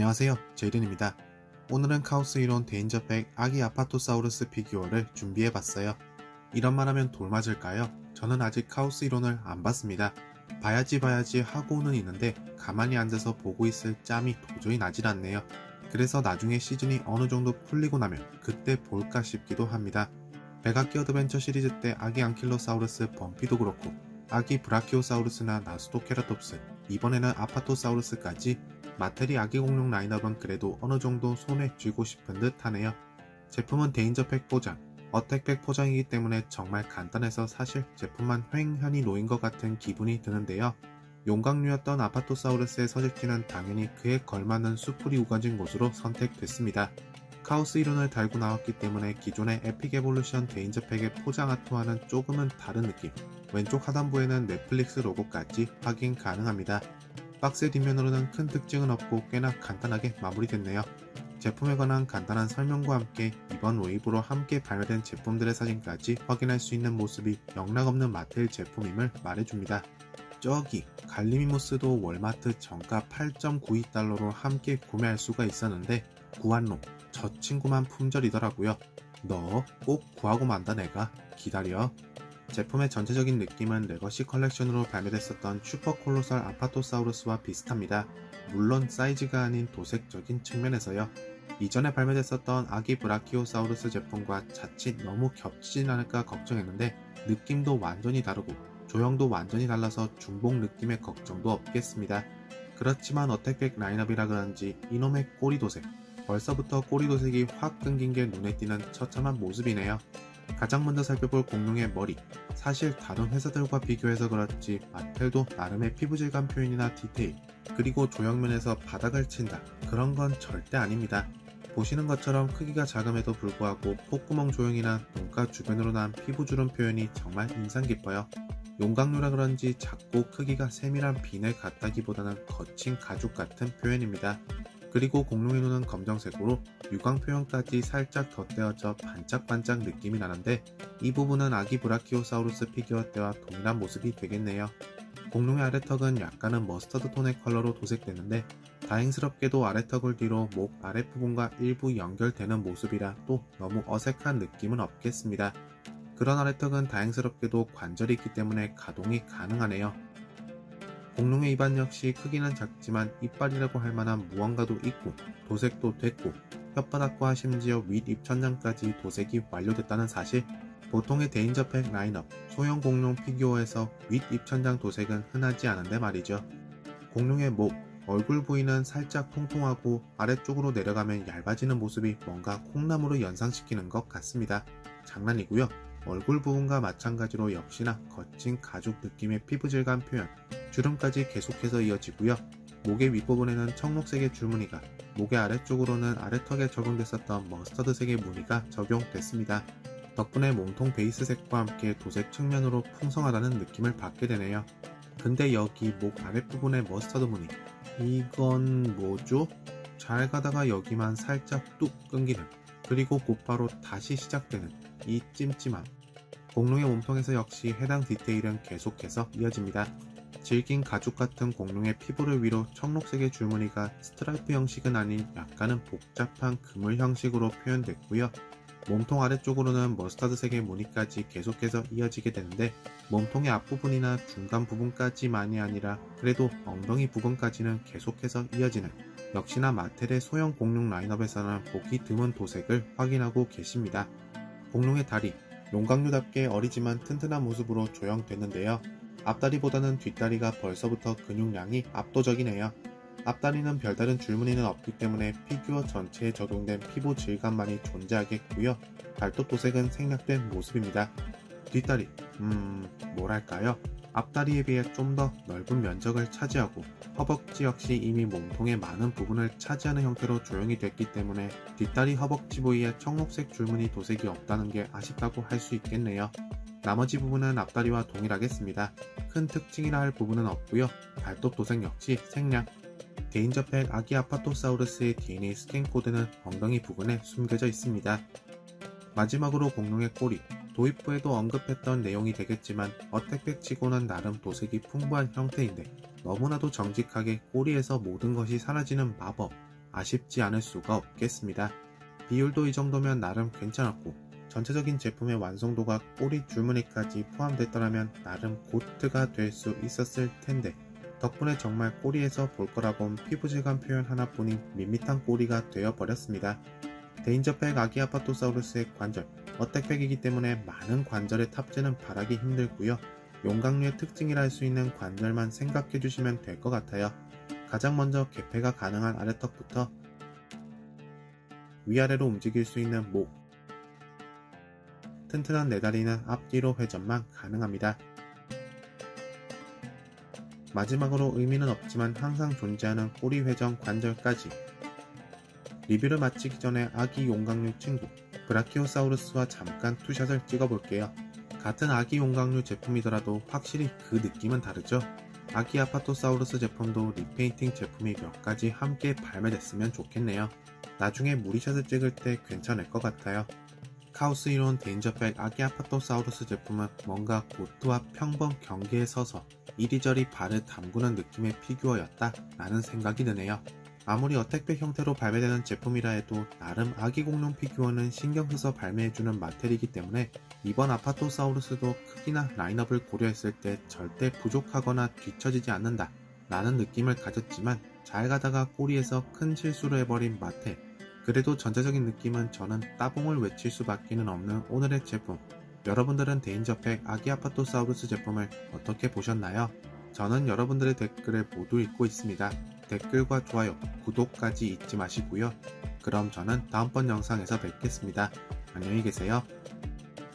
안녕하세요, 제이든입니다. 오늘은 카오스 이론 데인저팩 아기 아파토사우루스 피규어를 준비해봤어요. 이런 말하면 돌 맞을까요? 저는 아직 카오스 이론을 안 봤습니다. 봐야지 하고는 있는데 가만히 앉아서 보고 있을 짬이 도저히 나질 않네요. 그래서 나중에 시즌이 어느 정도 풀리고 나면 그때 볼까 싶기도 합니다. 백악기 어드벤처 시리즈 때 아기 안킬로사우루스 범피도 그렇고 아기 브라키오사우루스나 나스토케라톱스, 이번에는 아파토사우루스까지 마테리 아기 공룡 라인업은 그래도 어느정도 손에 쥐고 싶은 듯 하네요. 제품은 데인저팩 포장, 어택팩 포장이기 때문에 정말 간단해서 사실 제품만 휑하니 놓인 것 같은 기분이 드는데요. 용광류였던 아파토사우루스의 서식지는 당연히 그에 걸맞는 수풀이 우거진 곳으로 선택됐습니다. 카오스 이론을 달고 나왔기 때문에 기존의 에픽 에볼루션 데인저팩의 포장 아트와는 조금은 다른 느낌, 왼쪽 하단부에는 넷플릭스 로고까지 확인 가능합니다. 박스 뒷면으로는 큰 특징은 없고 꽤나 간단하게 마무리됐네요. 제품에 관한 간단한 설명과 함께 이번 웨이브로 함께 발매된 제품들의 사진까지 확인할 수 있는 모습이 영락없는 마테일 제품임을 말해줍니다. 저기 갈리미무스도 월마트 정가 8.92달러로 함께 구매할 수가 있었는데 구한로, 저 친구만 품절이더라고요. 너 꼭 구하고 만다 내가. 기다려. 제품의 전체적인 느낌은 레거시 컬렉션으로 발매됐었던 슈퍼콜로설 아파토사우루스와 비슷합니다. 물론 사이즈가 아닌 도색적인 측면에서요. 이전에 발매됐었던 아기 브라키오사우루스 제품과 자칫 너무 겹치진 않을까 걱정했는데 느낌도 완전히 다르고 조형도 완전히 달라서 중복 느낌의 걱정도 없겠습니다. 그렇지만 어택백 라인업이라 그런지 이놈의 꼬리 도색, 벌써부터 꼬리 도색이 확 끊긴 게 눈에 띄는 처참한 모습이네요. 가장 먼저 살펴볼 공룡의 머리, 사실 다른 회사들과 비교해서 그렇지 마텔도 나름의 피부 질감 표현이나 디테일, 그리고 조형면에서 바닥을 친다, 그런 건 절대 아닙니다. 보시는 것처럼 크기가 작음에도 불구하고 콧구멍 조형이나 눈가 주변으로 난 피부주름 표현이 정말 인상 깊어요. 용광류라 그런지 작고 크기가 세밀한 비늘 같다기보다는 거친 가죽 같은 표현입니다. 그리고 공룡의 눈은 검정색으로 유광 표현까지 살짝 덧대어져 반짝반짝 느낌이 나는데 이 부분은 아기 브라키오사우루스 피규어 때와 동일한 모습이 되겠네요. 공룡의 아래턱은 약간은 머스터드 톤의 컬러로 도색됐는데 다행스럽게도 아래턱을 뒤로 목 아랫부분과 일부 연결되는 모습이라 또 너무 어색한 느낌은 없겠습니다. 그런 아래턱은 다행스럽게도 관절이 있기 때문에 가동이 가능하네요. 공룡의 입안 역시 크기는 작지만 이빨이라고 할 만한 무언가도 있고 도색도 됐고 혓바닥과 심지어 윗 입천장까지 도색이 완료됐다는 사실, 보통의 데인저팩 라인업 소형 공룡 피규어에서 윗 입천장 도색은 흔하지 않은데 말이죠. 공룡의 목, 얼굴 부위는 살짝 통통하고 아래쪽으로 내려가면 얇아지는 모습이 뭔가 콩나물을 연상시키는 것 같습니다. 장난이고요. 얼굴 부분과 마찬가지로 역시나 거친 가죽 느낌의 피부 질감 표현, 주름까지 계속해서 이어지고요. 목의 윗부분에는 청록색의 줄무늬가, 목의 아래쪽으로는 아래턱에 적용됐었던 머스터드색의 무늬가 적용됐습니다. 덕분에 몸통 베이스색과 함께 도색 측면으로 풍성하다는 느낌을 받게 되네요. 근데 여기 목 아랫부분의 머스터드 무늬, 이건 뭐죠? 잘 가다가 여기만 살짝 뚝 끊기는, 그리고 곧바로 다시 시작되는 이 찜찜함. 공룡의 몸통에서 역시 해당 디테일은 계속해서 이어집니다. 질긴 가죽 같은 공룡의 피부를 위로 청록색의 줄무늬가 스트라이프 형식은 아닌 약간은 복잡한 그물 형식으로 표현됐고요. 몸통 아래쪽으로는 머스타드색의 무늬까지 계속해서 이어지게 되는데 몸통의 앞부분이나 중간 부분까지만이 아니라 그래도 엉덩이 부분까지는 계속해서 이어지는, 역시나 마텔의 소형 공룡 라인업에서는 보기 드문 도색을 확인하고 계십니다. 공룡의 다리, 용광류답게 어리지만 튼튼한 모습으로 조형됐는데요. 앞다리보다는 뒷다리가 벌써부터 근육량이 압도적이네요. 앞다리는 별다른 줄무늬는 없기 때문에 피규어 전체에 적용된 피부 질감만이 존재하겠고요. 발톱 도색은 생략된 모습입니다. 뒷다리, 뭐랄까요? 앞다리에 비해 좀 더 넓은 면적을 차지하고 허벅지 역시 이미 몸통의 많은 부분을 차지하는 형태로 조형이 됐기 때문에 뒷다리 허벅지 부위에 청록색 줄무늬 도색이 없다는 게 아쉽다고 할 수 있겠네요. 나머지 부분은 앞다리와 동일하겠습니다. 큰 특징이라 할 부분은 없고요. 발톱 도색 역시 생략. 데인저팩 아기 아파토사우루스의 DNA 스캔 코드는 엉덩이 부분에 숨겨져 있습니다. 마지막으로 공룡의 꼬리, 도입부에도 언급했던 내용이 되겠지만 어택백 치고는 나름 도색이 풍부한 형태인데 너무나도 정직하게 꼬리에서 모든 것이 사라지는 마법, 아쉽지 않을 수가 없겠습니다. 비율도 이 정도면 나름 괜찮았고 전체적인 제품의 완성도가 꼬리 줄무늬까지 포함됐더라면 나름 고트가 될 수 있었을 텐데 덕분에 정말 꼬리에서 볼 거라고 온 피부질감 표현 하나뿐인 밋밋한 꼬리가 되어버렸습니다. 데인저팩 아기 아파토사우루스의 관절, 어택팩이기 때문에 많은 관절의 탑재는 바라기 힘들고요. 용광류의 특징이라 할 수 있는 관절만 생각해 주시면 될 것 같아요. 가장 먼저 개폐가 가능한 아래턱부터 위아래로 움직일 수 있는 목, 튼튼한 네다리는 앞뒤로 회전만 가능합니다. 마지막으로 의미는 없지만 항상 존재하는 꼬리 회전 관절까지. 리뷰를 마치기 전에 아기 용광류 친구 브라키오사우루스와 잠깐 투샷을 찍어볼게요. 같은 아기 용광류 제품이더라도 확실히 그 느낌은 다르죠. 아기 아파토사우루스 제품도 리페인팅 제품이 몇 가지 함께 발매됐으면 좋겠네요. 나중에 무리샷을 찍을 때 괜찮을 것 같아요. 카오스히론 데인저팩 아기 아파토사우루스 제품은 뭔가 고트와 평범 경계에 서서 이리저리 발을 담그는 느낌의 피규어였다 라는 생각이 드네요. 아무리 어택백 형태로 발매되는 제품이라 해도 나름 아기 공룡 피규어는 신경써서 발매해주는 마텔이기 때문에 이번 아파토사우루스도 크기나 라인업을 고려했을 때 절대 부족하거나 뒤처지지 않는다 라는 느낌을 가졌지만 잘 가다가 꼬리에서 큰 실수를 해버린 마텔. 그래도 전체적인 느낌은 저는 따봉을 외칠 수밖에는 없는 오늘의 제품. 여러분들은 데인저팩 아기 아파토사우루스 제품을 어떻게 보셨나요? 저는 여러분들의 댓글을 모두 읽고 있습니다. 댓글과 좋아요, 구독까지 잊지 마시고요. 그럼 저는 다음번 영상에서 뵙겠습니다. 안녕히 계세요.